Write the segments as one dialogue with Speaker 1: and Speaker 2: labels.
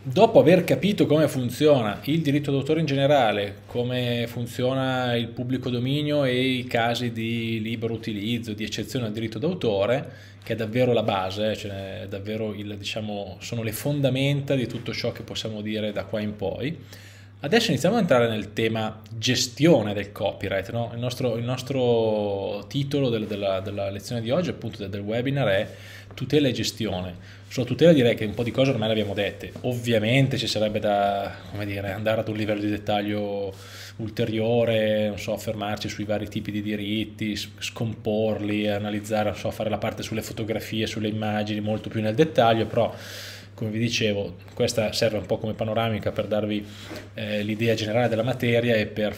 Speaker 1: dopo aver capito come funziona il diritto d'autore in generale, come funziona il pubblico dominio e i casi di libero utilizzo, di eccezione al diritto d'autore, che è davvero la base, cioè è davvero diciamo, sono le fondamenta di tutto ciò che possiamo dire da qua in poi. Adesso iniziamo ad entrare nel tema gestione del copyright, no? Il nostro titolo della lezione di oggi, appunto del webinar, è tutela e gestione. Sulla tutela direi che un po' di cose ormai le abbiamo dette. Ovviamente ci sarebbe da, come dire, andare ad un livello di dettaglio ulteriore, non so, fermarci sui vari tipi di diritti, scomporli, analizzare, non so, fare la parte sulle fotografie, sulle immagini molto più nel dettaglio, però come vi dicevo, questa serve un po' come panoramica per darvi l'idea generale della materia e per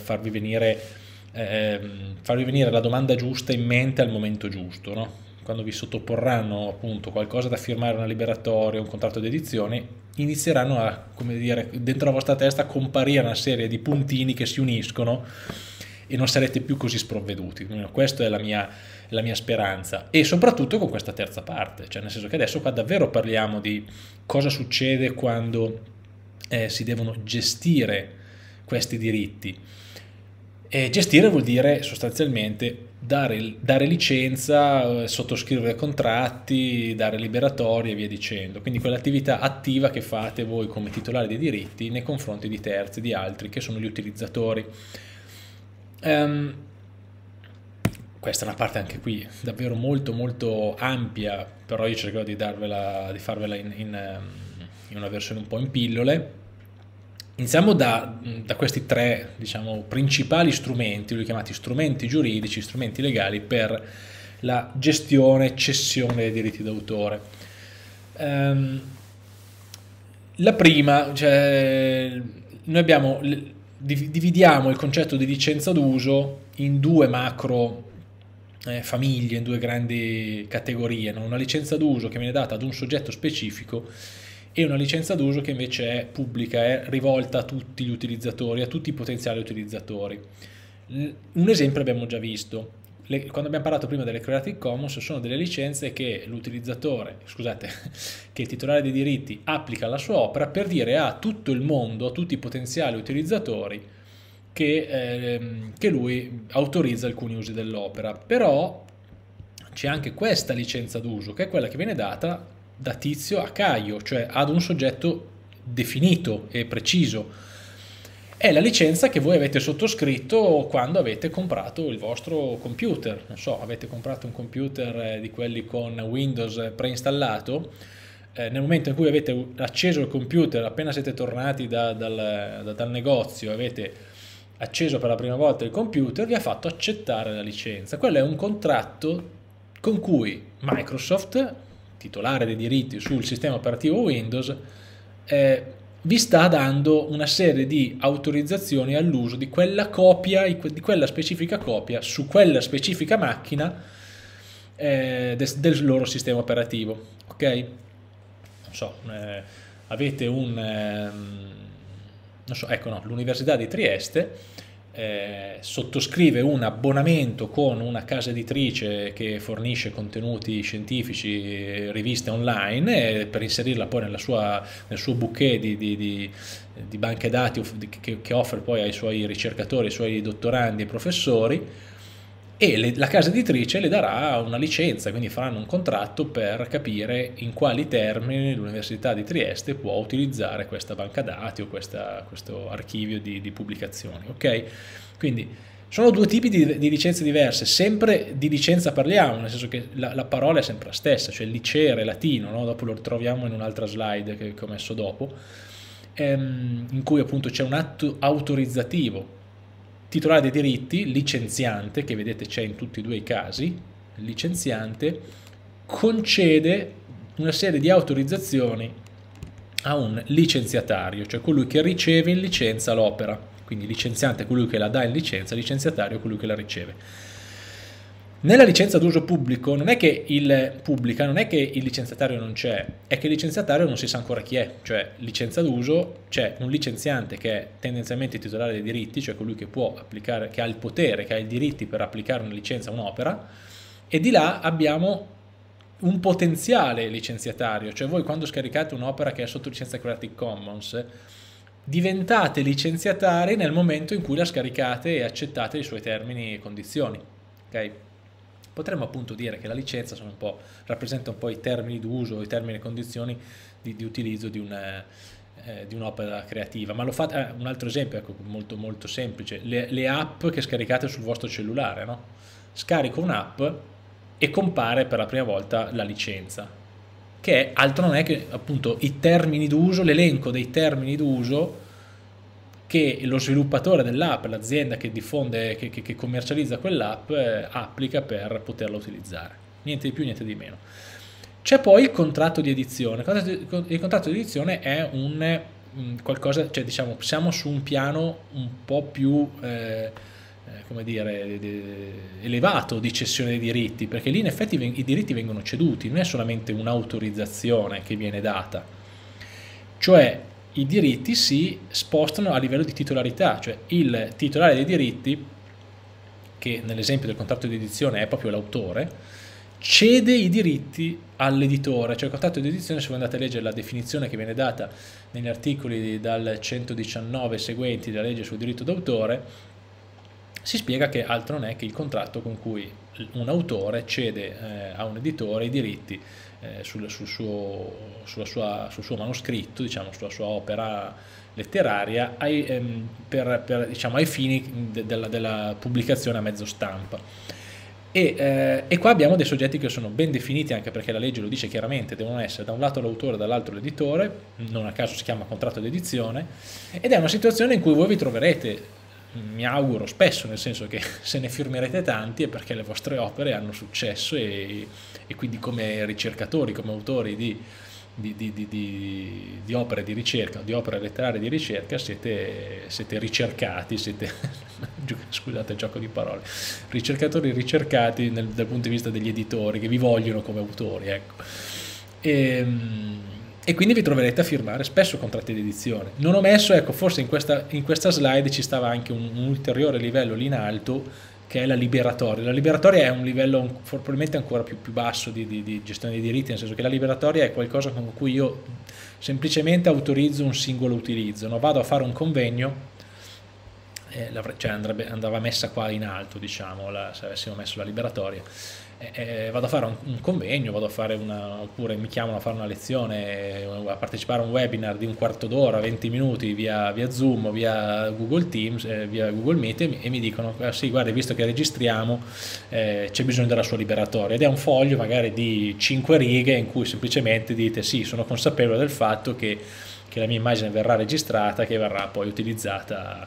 Speaker 1: farvi venire la domanda giusta in mente al momento giusto, no? Quando vi sottoporranno appunto qualcosa da firmare, una liberatoria, un contratto di edizione, inizieranno a, come dire, dentro la vostra testa a comparire una serie di puntini che si uniscono e non sarete più così sprovveduti. Questa è la mia speranza, e soprattutto con questa terza parte, cioè nel senso che adesso qua davvero parliamo di cosa succede quando si devono gestire questi diritti. E gestire vuol dire sostanzialmente dare licenza, sottoscrivere contratti, dare liberatori e via dicendo. Quindi quell'attività attiva che fate voi come titolari dei diritti nei confronti di terzi, di altri, che sono gli utilizzatori. Ehm, Questa è una parte anche qui davvero molto molto ampia, però io cercherò di farvela in una versione un po' in pillole. Iniziamo da questi tre, diciamo, principali strumenti, li ho chiamati strumenti giuridici, strumenti legali per la gestione e cessione dei diritti d'autore. Ehm, la prima, cioè, noi dividiamo il concetto di licenza d'uso in due macro famiglie, in due grandi categorie, no? Una licenza d'uso che viene data ad un soggetto specifico e una licenza d'uso che invece è pubblica, è rivolta a tutti gli utilizzatori, a tutti i potenziali utilizzatori. Un esempio abbiamo già visto. Quando abbiamo parlato prima delle Creative Commons, sono delle licenze che l'utilizzatore, scusate, che il titolare dei diritti applica alla sua opera per dire a tutto il mondo, a tutti i potenziali utilizzatori, che lui autorizza alcuni usi dell'opera. Però c'è anche questa licenza d'uso, che è quella che viene data da Tizio a Caio, cioè ad un soggetto definito e preciso. È la licenza che voi avete sottoscritto quando avete comprato il vostro computer. Non so, avete comprato un computer di quelli con Windows preinstallato. Nel momento in cui avete acceso il computer, appena siete tornati dal negozio, avete acceso per la prima volta il computer, vi ha fatto accettare la licenza. Quello è un contratto con cui Microsoft, titolare dei diritti sul sistema operativo Windows, vi sta dando una serie di autorizzazioni all'uso di quella copia, di quella specifica copia, su quella specifica macchina del loro sistema operativo. Ok? Non so, avete non so, ecco, no, l'Università di Trieste sottoscrive un abbonamento con una casa editrice che fornisce contenuti scientifici, riviste online, per inserirla poi nel suo bouquet di banche dati che offre poi ai suoi ricercatori, ai suoi dottorandi e professori, e la casa editrice le darà una licenza, quindi faranno un contratto per capire in quali termini l'Università di Trieste può utilizzare questa banca dati o questo archivio di pubblicazioni. Ok? Quindi sono due tipi di licenze diverse, sempre di licenza parliamo, nel senso che la parola è sempre la stessa, cioè licere, latino, no? Dopo lo troviamo in un'altra slide che ho messo dopo, in cui appunto c'è un atto autorizzativo. Titolare dei diritti, licenziante, che vedete c'è in tutti e due i casi, il licenziante concede una serie di autorizzazioni a un licenziatario, cioè colui che riceve in licenza l'opera. Quindi licenziante è colui che la dà in licenza, licenziatario è colui che la riceve. Nella licenza d'uso pubblico non è che non è che il licenziatario non c'è, è che il licenziatario non si sa ancora chi è, cioè licenza d'uso c'è un licenziante che è tendenzialmente il titolare dei diritti, cioè colui che può applicare, che ha il potere, che ha i diritti per applicare una licenza a un'opera, e di là abbiamo un potenziale licenziatario, cioè voi quando scaricate un'opera che è sotto licenza Creative Commons, diventate licenziatari nel momento in cui la scaricate e accettate i suoi termini e condizioni. Ok? Potremmo appunto dire che la licenza rappresenta un po' i termini d'uso, i termini e condizioni di utilizzo di un'opera creativa. Ma un altro esempio, ecco, molto, molto semplice, le app che scaricate sul vostro cellulare, no? Scarico un'app e compare per la prima volta la licenza, che altro non è che appunto i termini d'uso, l'elenco dei termini d'uso che lo sviluppatore dell'app, l'azienda che diffonde, che commercializza quell'app, applica per poterla utilizzare. Niente di più, niente di meno. C'è poi il contratto di edizione. Il contratto di edizione è un qualcosa, cioè diciamo, siamo su un piano un po' più come dire, elevato di cessione dei diritti, perché lì in effetti i diritti vengono ceduti, non è solamente un'autorizzazione che viene data, cioè i diritti si spostano a livello di titolarità, cioè il titolare dei diritti, che nell'esempio del contratto di edizione è proprio l'autore, cede i diritti all'editore, cioè il contratto di edizione, se voi andate a leggere la definizione che viene data negli articoli dal 119 seguenti della legge sul diritto d'autore, si spiega che altro non è che il contratto con cui un autore cede a un editore i diritti sul suo manoscritto, diciamo, sulla sua opera letteraria diciamo, ai fini della pubblicazione a mezzo stampa. E qua abbiamo dei soggetti che sono ben definiti, anche perché la legge lo dice chiaramente, devono essere da un lato l'autore e dall'altro l'editore, non a caso si chiama contratto di edizione, ed è una situazione in cui voi vi troverete, mi auguro spesso, nel senso che se ne firmerete tanti è perché le vostre opere hanno successo e quindi come ricercatori, come autori di opere di ricerca, di opere letterarie di ricerca siete ricercati, scusate il gioco di parole, ricercatori ricercati dal punto di vista degli editori che vi vogliono come autori, ecco. E quindi vi troverete a firmare spesso contratti di edizione. Non ho messo, ecco, forse in questa slide ci stava anche un ulteriore livello lì in alto, che è la liberatoria. La liberatoria è un livello probabilmente ancora più basso di gestione dei diritti, nel senso che la liberatoria è qualcosa con cui io semplicemente autorizzo un singolo utilizzo, no? Vado a fare un convegno, cioè andava messa qua in alto, diciamo, se avessimo messo la liberatoria. Vado a fare un convegno, oppure mi chiamano a fare una lezione, a partecipare a un webinar di un quarto d'ora, 20 minuti via Zoom, via Google Teams, via Google Meet, e mi dicono sì, guarda, visto che registriamo c'è bisogno della sua liberatoria, ed è un foglio magari di 5 righe in cui semplicemente dite sì, sono consapevole del fatto che la mia immagine verrà registrata, che verrà poi utilizzata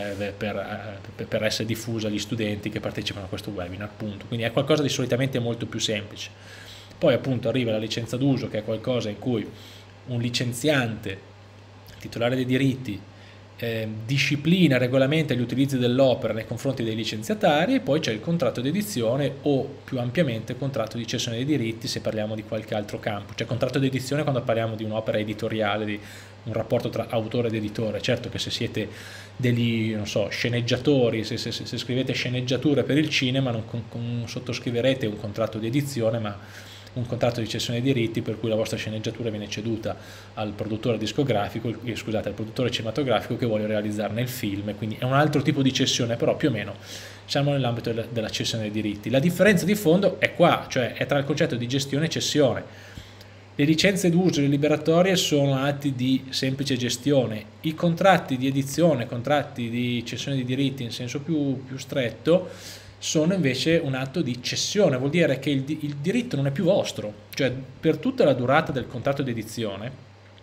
Speaker 1: per essere diffusa agli studenti che partecipano a questo webinar, appunto. Quindi è qualcosa di solitamente molto più semplice. Poi appunto arriva la licenza d'uso, che è qualcosa in cui un licenziante, titolare dei diritti, disciplina, regolamenta gli utilizzi dell'opera nei confronti dei licenziatari, e poi c'è il contratto di edizione, o più ampiamente contratto di cessione dei diritti se parliamo di qualche altro campo. Cioè contratto di edizione quando parliamo di un'opera editoriale, di un rapporto tra autore ed editore. Certo che se siete degli, non so, sceneggiatori, se scrivete sceneggiature per il cinema, non sottoscriverete un contratto di edizione, ma un contratto di cessione dei diritti per cui la vostra sceneggiatura viene ceduta al produttore discografico, scusate, al produttore cinematografico che vuole realizzarne il film, quindi è un altro tipo di cessione, però più o meno siamo nell'ambito della cessione dei diritti. La differenza di fondo è qua, cioè è tra il concetto di gestione e cessione. Le licenze d'uso e le liberatorie sono atti di semplice gestione, i contratti di edizione, contratti di cessione di diritti in senso più stretto, sono invece un atto di cessione, vuol dire che il diritto non è più vostro, cioè per tutta la durata del contratto di edizione,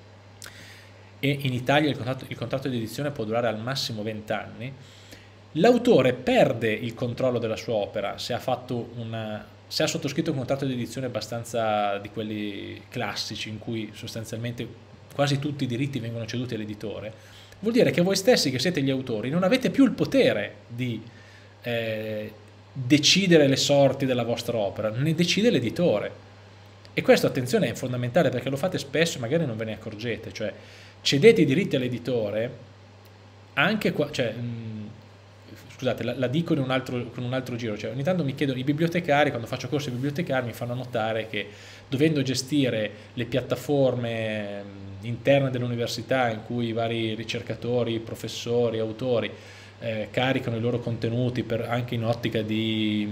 Speaker 1: e in Italia il contratto di edizione può durare al massimo 20 anni, l'autore perde il controllo della sua opera se ha sottoscritto un contratto di edizione abbastanza di quelli classici, in cui sostanzialmente quasi tutti i diritti vengono ceduti all'editore. Vuol dire che voi stessi, che siete gli autori, non avete più il potere di decidere le sorti della vostra opera, ne decide l'editore. E questo, attenzione, è fondamentale, perché lo fate spesso e magari non ve ne accorgete, cioè cedete i diritti all'editore anche qua, cioè, scusate, la dico con un altro giro, cioè ogni tanto mi chiedono, i bibliotecari, quando faccio corsi bibliotecari, mi fanno notare che dovendo gestire le piattaforme interne dell'università in cui i vari ricercatori, professori, autori caricano i loro contenuti anche in ottica di,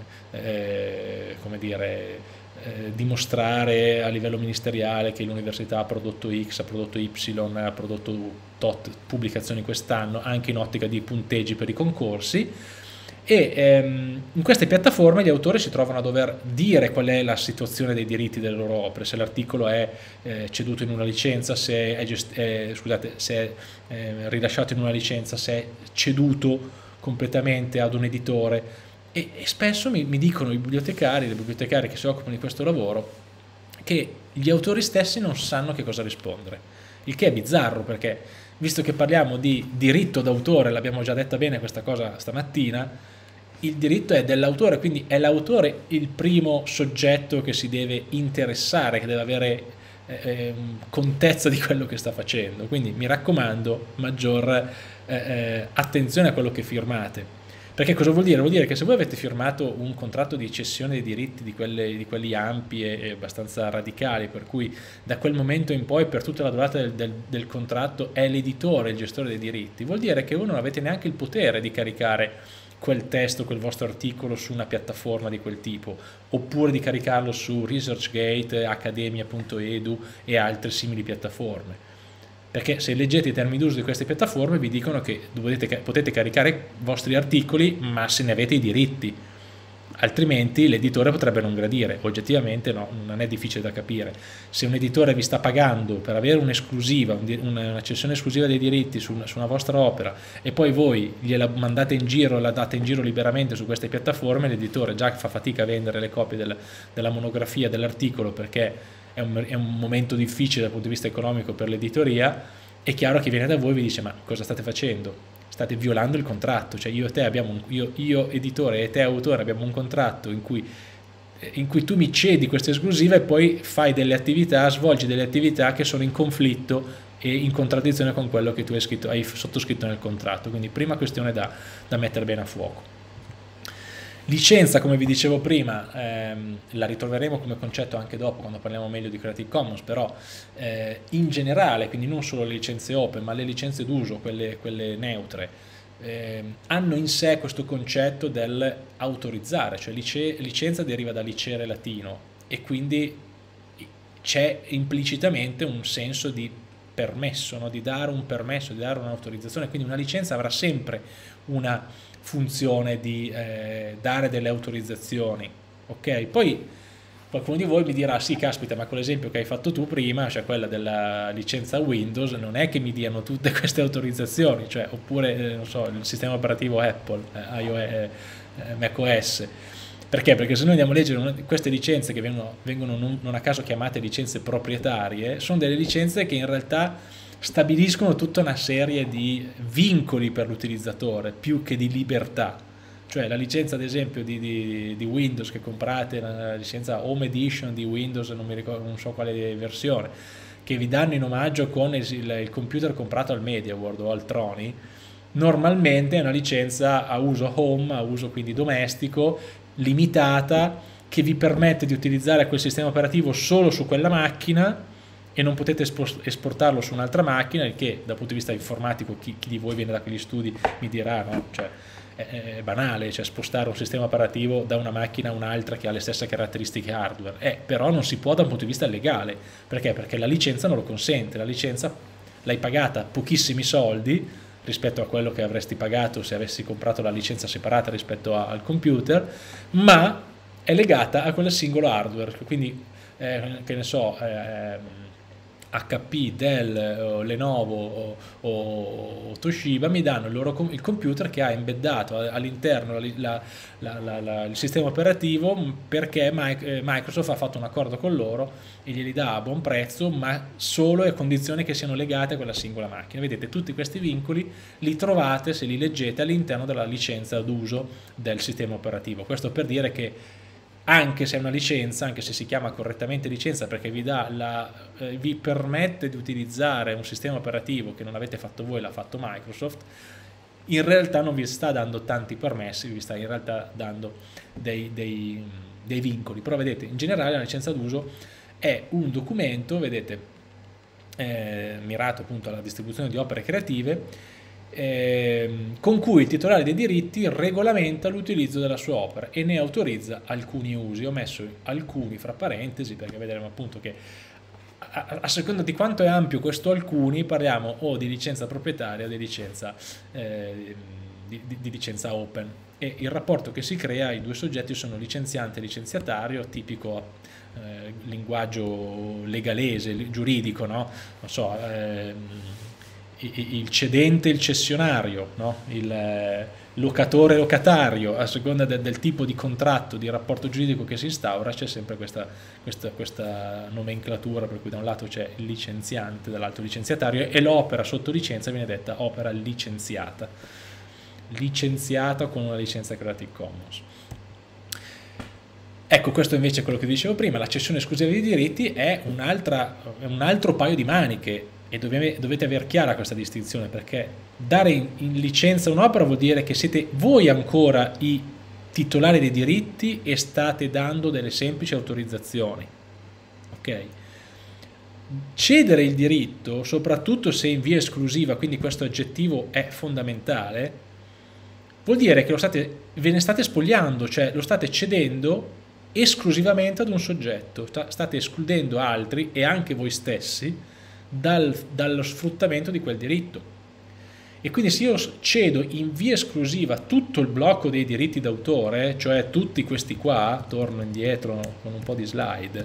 Speaker 1: come dire, dimostrare a livello ministeriale che l'università ha prodotto X, ha prodotto Y, ha prodotto tot pubblicazioni quest'anno, anche in ottica di punteggi per i concorsi. E in queste piattaforme gli autori si trovano a dover dire qual è la situazione dei diritti delle loro opere, se l'articolo è ceduto in una licenza, se è rilasciato in una licenza, se è ceduto completamente ad un editore. E spesso mi dicono le bibliotecari che si occupano di questo lavoro, che gli autori stessi non sanno che cosa rispondere, il che è bizzarro, perché visto che parliamo di diritto d'autore, l'abbiamo già detta bene questa cosa stamattina, il diritto è dell'autore, quindi è l'autore il primo soggetto che si deve interessare, che deve avere contezza di quello che sta facendo. Quindi mi raccomando, maggior attenzione a quello che firmate. Perché cosa vuol dire? Vuol dire che se voi avete firmato un contratto di cessione dei diritti di quelli ampi e abbastanza radicali, per cui da quel momento in poi per tutta la durata del contratto è l'editore il gestore dei diritti, vuol dire che voi non avete neanche il potere di caricare quel testo, quel vostro articolo su una piattaforma di quel tipo, oppure di caricarlo su ResearchGate, Academia.edu e altre simili piattaforme. Perché se leggete i termini d'uso di queste piattaforme vi dicono che potete caricare i vostri articoli, ma se ne avete i diritti, altrimenti l'editore potrebbe non gradire. Oggettivamente no, non è difficile da capire. Se un editore vi sta pagando per avere un'esclusiva, una cessione esclusiva dei diritti su una vostra opera, e poi voi gliela mandate in giro, la date in giro liberamente su queste piattaforme, l'editore già fa fatica a vendere le copie della monografia, dell'articolo, perché è un momento difficile dal punto di vista economico per l'editoria. È chiaro che viene da voi e vi dice: ma cosa state facendo? State violando il contratto, cioè io e te io editore e te autore abbiamo un contratto in cui tu mi cedi questa esclusiva e poi fai svolgi delle attività che sono in conflitto e in contraddizione con quello che tu hai sottoscritto nel contratto. Quindi prima questione da mettere bene a fuoco. Licenza, come vi dicevo prima, la ritroveremo come concetto anche dopo quando parliamo meglio di Creative Commons, però in generale, quindi non solo le licenze open, ma le licenze d'uso, quelle neutre, hanno in sé questo concetto del autorizzare, cioè licenza deriva da licere latino e quindi c'è implicitamente un senso di permesso, no? Di dare un permesso, di dare un'autorizzazione, quindi una licenza avrà sempre una funzione di dare delle autorizzazioni, ok? Poi qualcuno di voi mi dirà: sì, caspita, ma con l'esempio che hai fatto tu prima, cioè quella della licenza Windows, non è che mi diano tutte queste autorizzazioni, cioè, oppure non so, il sistema operativo Apple, iOS, macOS. Perché? Perché se noi andiamo a leggere queste licenze che vengono non a caso chiamate licenze proprietarie, sono delle licenze che in realtà stabiliscono tutta una serie di vincoli per l'utilizzatore più che di libertà. Cioè la licenza ad esempio di Windows che comprate, la licenza Home Edition di Windows, non so quale versione, che vi danno in omaggio con il computer comprato al MediaWorld o al Troni, normalmente è una licenza a uso home, a uso quindi domestico, limitata, che vi permette di utilizzare quel sistema operativo solo su quella macchina e non potete esportarlo su un'altra macchina, il che dal punto di vista informatico chi di voi viene da quegli studi mi dirà: no, cioè, è banale, cioè spostare un sistema operativo da una macchina a un'altra che ha le stesse caratteristiche hardware, però non si può da un punto di vista legale. Perché? Perché la licenza non lo consente. La licenza l'hai pagata pochissimi soldi rispetto a quello che avresti pagato se avessi comprato la licenza separata rispetto al computer, ma è legata a quel singolo hardware. Quindi che ne so, HP, Dell, Lenovo o Toshiba mi danno il computer che ha embeddato all'interno il sistema operativo, perché Microsoft ha fatto un accordo con loro e glieli dà a buon prezzo, ma solo a condizioni che siano legate a quella singola macchina. Vedete, tutti questi vincoli li trovate, se li leggete, all'interno della licenza d'uso del sistema operativo. Questo per dire che anche se è una licenza, anche se si chiama correttamente licenza perché vi permette di utilizzare un sistema operativo che non avete fatto voi, l'ha fatto Microsoft, in realtà non vi sta dando tanti permessi, vi sta in realtà dando dei vincoli. Però vedete, in generale la licenza d'uso è un documento, vedete, mirato appunto alla distribuzione di opere creative, con cui il titolare dei diritti regolamenta l'utilizzo della sua opera e ne autorizza alcuni usi. Ho messo alcuni fra parentesi perché vedremo appunto che a seconda di quanto è ampio questo alcuni parliamo o di licenza proprietaria o di licenza, di licenza open, e il rapporto che si crea, i due soggetti sono licenziante e licenziatario, tipico linguaggio legalese, giuridico, no? Non so, il cedente e il cessionario, no? Il locatore e locatario, a seconda del tipo di contratto, di rapporto giuridico che si instaura, c'è sempre questa nomenclatura, per cui da un lato c'è il licenziante, dall'altro il licenziatario, e l'opera sotto licenza viene detta opera licenziata con una licenza Creative Commons. Ecco, questo invece è quello che dicevo prima, la cessione esclusiva di diritti è un altro paio di maniche, e dovete aver chiara questa distinzione, perché dare in licenza un'opera vuol dire che siete voi ancora i titolari dei diritti e state dando delle semplici autorizzazioni, ok? Cedere il diritto, soprattutto se in via esclusiva, quindi questo aggettivo è fondamentale, vuol dire che ve ne state spogliando, cioè lo state cedendo esclusivamente ad un soggetto, state escludendo altri e anche voi stessi dallo sfruttamento di quel diritto. E quindi se io cedo in via esclusiva tutto il blocco dei diritti d'autore, cioè tutti questi qua, torno indietro con un po' di slide,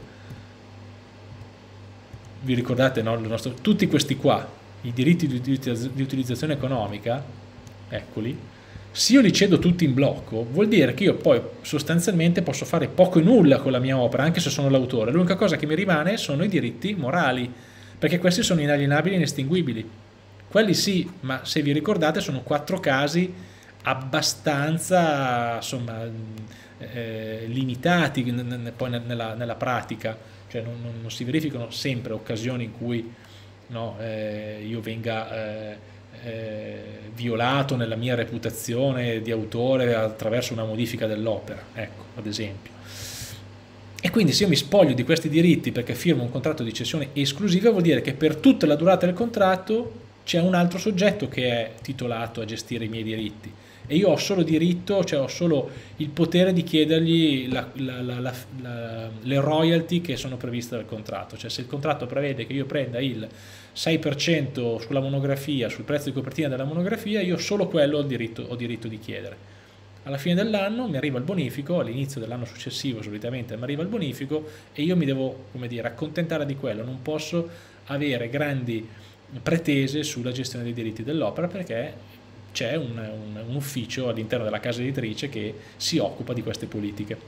Speaker 1: vi ricordate, no? Tutti questi qua, i diritti di utilizzazione economica, eccoli, se io li cedo tutti in blocco, vuol dire che io poi sostanzialmente posso fare poco e nulla con la mia opera, anche se sono l'autore. L'unica cosa che mi rimane sono i diritti morali, perché questi sono inalienabili e inestinguibili. Quelli sì, ma se vi ricordate sono 4 casi abbastanza, insomma, limitati poi nella pratica, cioè non si verificano sempre occasioni in cui, no, io venga violato nella mia reputazione di autore attraverso una modifica dell'opera, ecco, ad esempio. E quindi se io mi spoglio di questi diritti perché firmo un contratto di cessione esclusiva, vuol dire che per tutta la durata del contratto c'è un altro soggetto che è titolato a gestire i miei diritti e io ho solo diritto, cioè ho solo il potere di chiedergli le royalty che sono previste dal contratto. Cioè se il contratto prevede che io prenda il 6% sulla monografia, sul prezzo di copertina della monografia, io solo quello ho diritto di chiedere. Alla fine dell'anno mi arriva il bonifico, all'inizio dell'anno successivo solitamente mi arriva il bonifico e io mi devo, come dire, accontentare di quello, non posso avere grandi pretese sulla gestione dei diritti dell'opera perché c'è un ufficio all'interno della casa editrice che si occupa di queste politiche.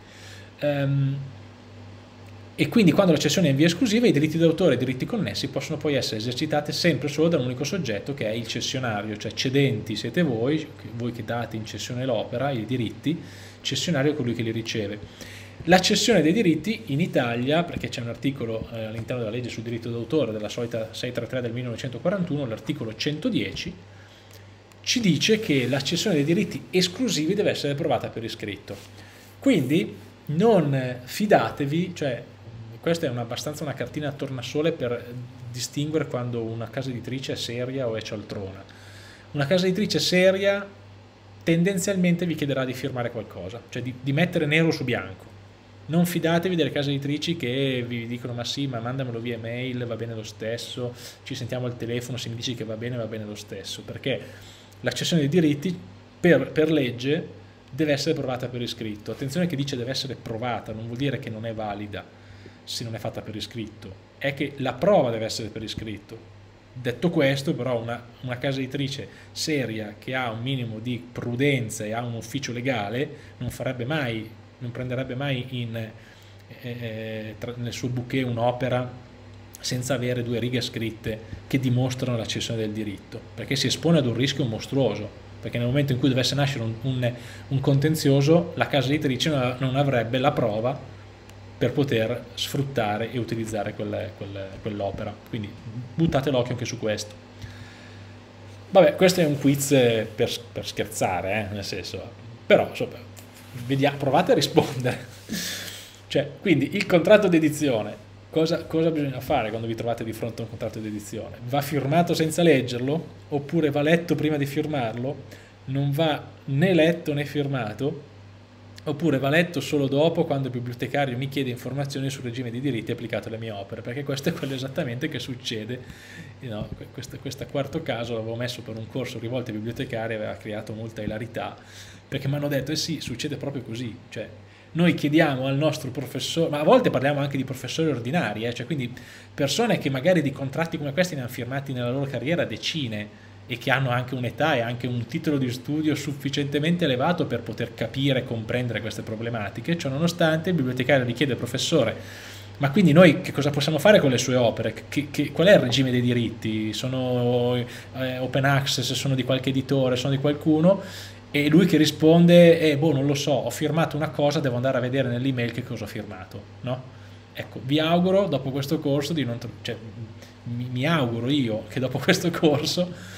Speaker 1: E quindi quando la cessione è in via esclusiva i diritti d'autore e i diritti connessi possono poi essere esercitati sempre solo da un unico soggetto che è il cessionario, cioè cedenti siete voi che date in cessione l'opera, i diritti, cessionario è colui che li riceve. La cessione dei diritti in Italia, perché c'è un articolo all'interno della legge sul diritto d'autore della solita 633 del 1941, l'articolo 110, ci dice che la cessione dei diritti esclusivi deve essere approvata per iscritto. Quindi non fidatevi, cioè questa è abbastanza una cartina a tornasole per distinguere quando una casa editrice è seria o è cialtrona. Una casa editrice seria tendenzialmente vi chiederà di firmare qualcosa, cioè di mettere nero su bianco. Non fidatevi delle case editrici che vi dicono ma sì, ma mandamelo via mail, va bene lo stesso, ci sentiamo al telefono, se mi dici che va bene lo stesso, perché la cessione dei diritti per legge deve essere provata per iscritto. Attenzione che dice deve essere provata, non vuol dire che non è valida se non è fatta per iscritto, è che la prova deve essere per iscritto. Detto questo, però, una casa editrice seria che ha un minimo di prudenza e ha un ufficio legale non prenderebbe mai nel suo bouquet un'opera senza avere 2 righe scritte che dimostrano la cessione del diritto, perché si espone ad un rischio mostruoso, perché nel momento in cui dovesse nascere un contenzioso, la casa editrice non avrebbe la prova per poter sfruttare e utilizzare quell'opera. Quindi buttate l'occhio anche su questo. Vabbè, questo è un quiz per scherzare, nel senso, però insomma, provate a rispondere. Cioè, quindi il contratto di edizione, cosa bisogna fare quando vi trovate di fronte a un contratto di edizione? Va firmato senza leggerlo? Oppure va letto prima di firmarlo? Non va né letto né firmato? Oppure va letto solo dopo, quando il bibliotecario mi chiede informazioni sul regime di diritti applicato alle mie opere? Perché questo è quello esattamente che succede. No, questo quarto caso l'avevo messo per un corso rivolto ai bibliotecari, aveva creato molta ilarità, perché mi hanno detto, eh sì, succede proprio così. Cioè, noi chiediamo al nostro professore, ma a volte parliamo anche di professori ordinari, cioè quindi persone che magari di contratti come questi ne hanno firmati nella loro carriera decine, e che hanno anche un'età e anche un titolo di studio sufficientemente elevato per poter capire e comprendere queste problematiche. Ciò nonostante il bibliotecario gli chiede al professore, ma quindi noi che cosa possiamo fare con le sue opere? Qual è il regime dei diritti? Sono open access, sono di qualche editore, sono di qualcuno? E lui che risponde, boh, non lo so, ho firmato una cosa, devo andare a vedere nell'email che cosa ho firmato, no? Ecco, vi auguro dopo questo corso di non... Cioè, mi auguro io che dopo questo corso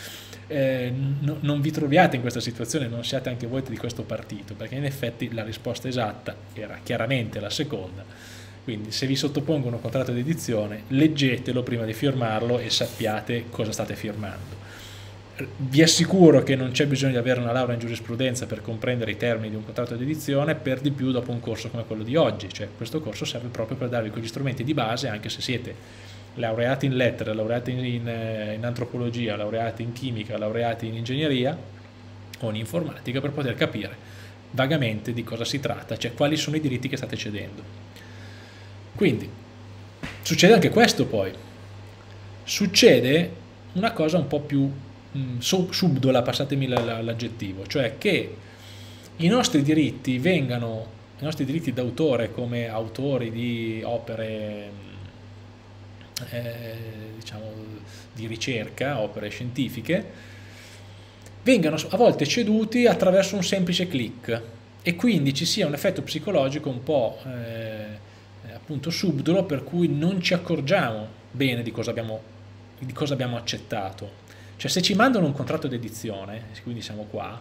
Speaker 1: non vi troviate in questa situazione, non siate anche voi di questo partito, perché in effetti la risposta esatta era chiaramente la seconda. Quindi se vi sottopongono un contratto di edizione, leggetelo prima di firmarlo e sappiate cosa state firmando. Vi assicuro che non c'è bisogno di avere una laurea in giurisprudenza per comprendere i termini di un contratto di edizione, per di più dopo un corso come quello di oggi. Cioè, questo corso serve proprio per darvi quegli strumenti di base, anche se siete laureati in lettere, laureati in antropologia, laureati in chimica, laureati in ingegneria o in informatica, per poter capire vagamente di cosa si tratta, cioè quali sono i diritti che state cedendo. Quindi succede anche questo. Poi succede una cosa un po' più subdola, passatemi l'aggettivo, cioè che i nostri diritti vengano, i nostri diritti d'autore come autori di opere diciamo di ricerca, opere scientifiche, vengano a volte ceduti attraverso un semplice click, e quindi ci sia un effetto psicologico un po' appunto subdolo, per cui non ci accorgiamo bene di cosa abbiamo accettato. Cioè, se ci mandano un contratto di edizione, quindi siamo qua,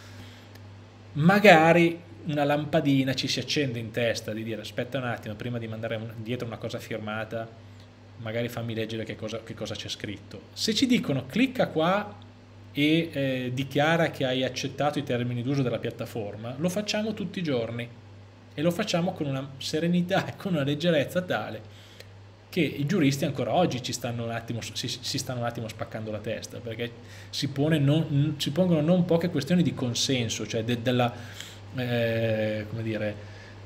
Speaker 1: magari una lampadina ci si accende in testa di dire aspetta un attimo, prima di mandare dietro una cosa firmata, magari fammi leggere che cosa c'è scritto. Se ci dicono clicca qua e dichiara che hai accettato i termini d'uso della piattaforma, lo facciamo tutti i giorni, e lo facciamo con una serenità e con una leggerezza tale che i giuristi ancora oggi si stanno un attimo spaccando la testa, perché si pongono non poche questioni di consenso, cioè della come dire,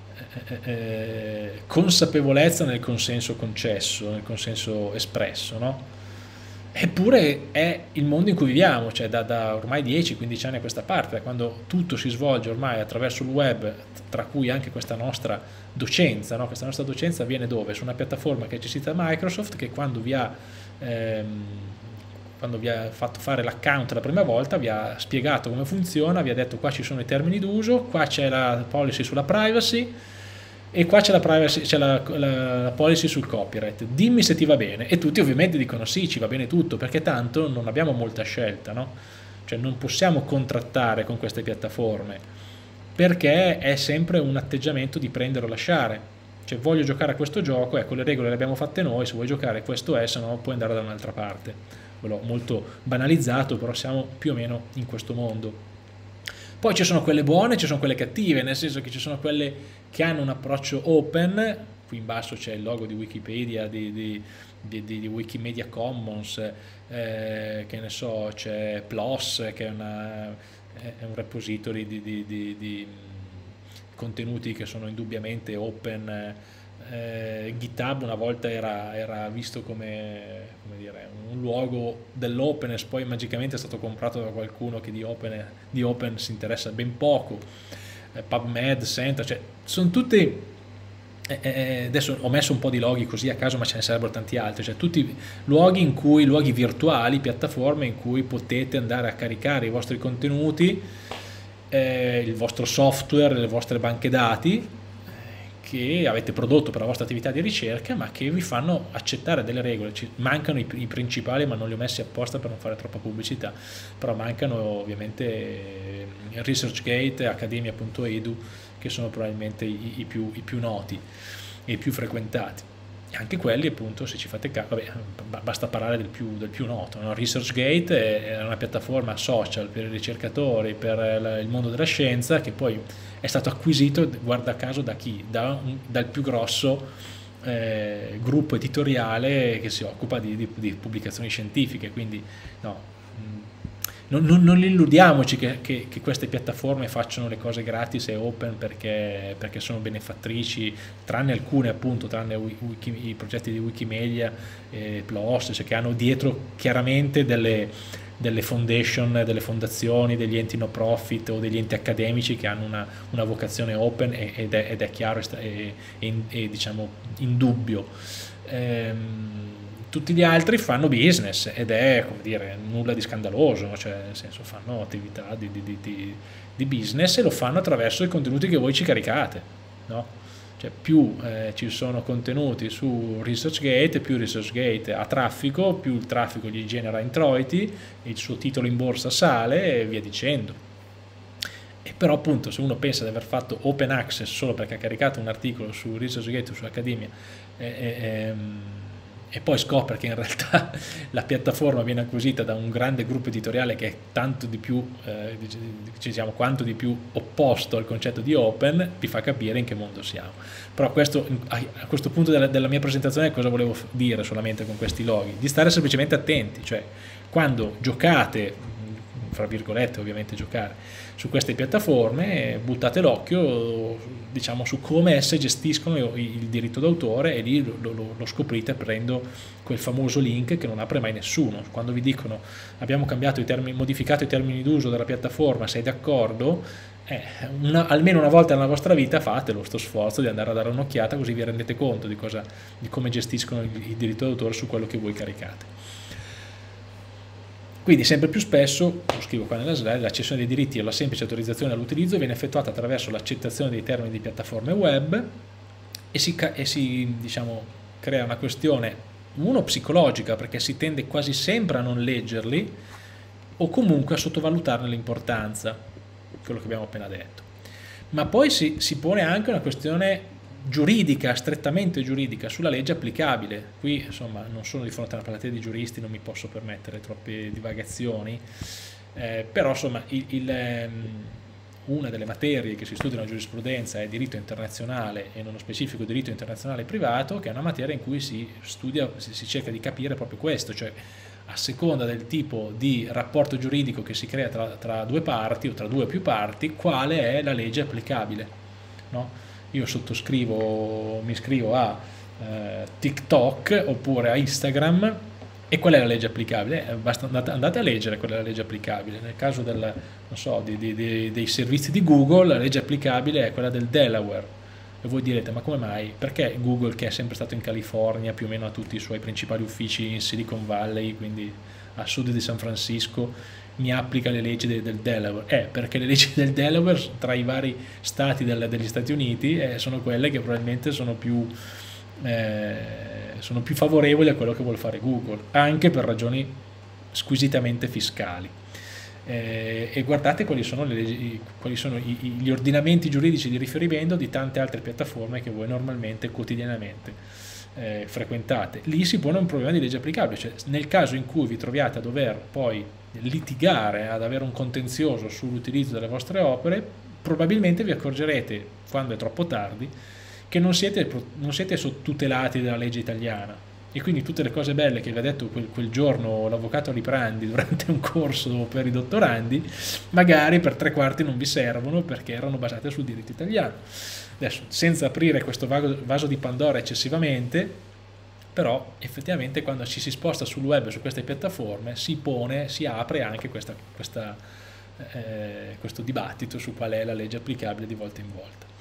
Speaker 1: consapevolezza nel consenso concesso, nel consenso espresso, no? Eppure è il mondo in cui viviamo, cioè da ormai 10-15 anni a questa parte, da quando tutto si svolge ormai attraverso il web, tra cui anche questa nostra docenza, no? Questa nostra docenza avviene dove? Su una piattaforma che è gestita da Microsoft, che quando vi ha fatto fare l'account la prima volta vi ha spiegato come funziona, vi ha detto qua ci sono i termini d'uso, qua c'è la policy sulla privacy e qua c'è la policy sul copyright, dimmi se ti va bene. E tutti ovviamente dicono sì, ci va bene tutto, perché tanto non abbiamo molta scelta, no? Cioè non possiamo contrattare con queste piattaforme, perché è sempre un atteggiamento di prendere o lasciare. Cioè voglio giocare a questo gioco, ecco le regole le abbiamo fatte noi, se vuoi giocare questo è, se no puoi andare da un'altra parte. L'ho molto banalizzato, però siamo più o meno in questo mondo. Poi ci sono quelle buone, ci sono quelle cattive, nel senso che ci sono quelle che hanno un approccio open. Qui in basso c'è il logo di Wikipedia, di Wikimedia Commons, che ne so, c'è PLOS, che è un repository di contenuti che sono indubbiamente open. GitHub una volta era visto come dire, un luogo dell'openness, poi magicamente è stato comprato da qualcuno che di open si interessa ben poco. PubMed, Center, cioè sono tutti adesso ho messo un po' di loghi così a caso, ma ce ne sarebbero tanti altri, cioè tutti luoghi virtuali, piattaforme in cui potete andare a caricare i vostri contenuti, il vostro software, le vostre banche dati, che avete prodotto per la vostra attività di ricerca, ma che vi fanno accettare delle regole. Mancano i principali, ma non li ho messi apposta per non fare troppa pubblicità, però mancano ovviamente ResearchGate, Academia.edu, che sono probabilmente i più noti e i più frequentati. E anche quelli, appunto, se ci fate caso, basta parlare del più noto, no? ResearchGate è una piattaforma social per i ricercatori, per il mondo della scienza, che poi è stato acquisito, guarda caso, da chi? Dal più grosso gruppo editoriale che si occupa di pubblicazioni scientifiche, quindi no, non illudiamoci che queste piattaforme facciano le cose gratis e open perché sono benefattrici, tranne alcune, appunto, tranne i progetti di Wikimedia e PLOS, cioè che hanno dietro chiaramente delle foundation, delle fondazioni, degli enti no profit o degli enti accademici che hanno una vocazione open ed è chiaro e diciamo indubbio. Tutti gli altri fanno business ed è, come dire, nulla di scandaloso, cioè nel senso fanno attività di business e lo fanno attraverso i contenuti che voi ci caricate, no? Cioè più ci sono contenuti su ResearchGate, più ResearchGate ha traffico, più il traffico gli genera introiti, il suo titolo in borsa sale e via dicendo. E però appunto se uno pensa di aver fatto open access solo perché ha caricato un articolo su ResearchGate o su Accademia e poi scopre che in realtà la piattaforma viene acquisita da un grande gruppo editoriale che è tanto di più, diciamo, quanto di più opposto al concetto di open, vi fa capire in che mondo siamo. Però a questo punto della mia presentazione cosa volevo dire solamente con questi loghi? Di stare semplicemente attenti, cioè quando giocate, fra virgolette ovviamente giocare, su queste piattaforme, buttate l'occhio, diciamo, su come esse gestiscono il diritto d'autore e lì lo scoprite aprendo quel famoso link che non apre mai nessuno. Quando vi dicono abbiamo modificato i termini d'uso della piattaforma, sei d'accordo? Almeno una volta nella vostra vita fatelo sto sforzo di andare a dare un'occhiata, così vi rendete conto di come gestiscono il diritto d'autore su quello che voi caricate. Quindi sempre più spesso, lo scrivo qua nella slide, la cessione dei diritti o la semplice autorizzazione all'utilizzo viene effettuata attraverso l'accettazione dei termini di piattaforme web e si diciamo, crea una questione, uno, psicologica, perché si tende quasi sempre a non leggerli o comunque a sottovalutarne l'importanza, quello che abbiamo appena detto. Ma poi si pone anche una questione giuridica, strettamente giuridica, sulla legge applicabile. Qui insomma non sono di fronte a una platea di giuristi, non mi posso permettere troppe divagazioni, però insomma una delle materie che si studia nella giurisprudenza è diritto internazionale e nello specifico diritto internazionale privato, che è una materia in cui si cerca di capire proprio questo, cioè a seconda del tipo di rapporto giuridico che si crea tra due parti o tra due o più parti, quale è la legge applicabile, no? Io mi iscrivo a TikTok oppure a Instagram e qual è la legge applicabile? Andate a leggere qual è la legge applicabile. Nel caso non so, dei servizi di Google, la legge applicabile è quella del Delaware. E voi direte, ma come mai? Perché Google, che è sempre stato in California, più o meno ha tutti i suoi principali uffici in Silicon Valley, quindi a sud di San Francisco, mi applica le leggi del Delaware? Perché le leggi del Delaware tra i vari stati degli Stati Uniti sono quelle che probabilmente sono più favorevoli a quello che vuole fare Google, anche per ragioni squisitamente fiscali. E guardate quali sono gli ordinamenti giuridici di riferimento di tante altre piattaforme che voi normalmente, quotidianamente frequentate. Lì si pone un problema di legge applicabile, cioè nel caso in cui vi troviate a dover poi litigare, ad avere un contenzioso sull'utilizzo delle vostre opere, probabilmente vi accorgerete, quando è troppo tardi, che non siete tutelati dalla legge italiana, e quindi tutte le cose belle che vi ha detto quel giorno l'avvocato Liprandi durante un corso per i dottorandi, magari per tre quarti non vi servono perché erano basate sul diritto italiano. Adesso, senza aprire questo vaso di Pandora eccessivamente, però effettivamente quando ci si sposta sul web, su queste piattaforme, si apre anche questo dibattito su qual è la legge applicabile di volta in volta.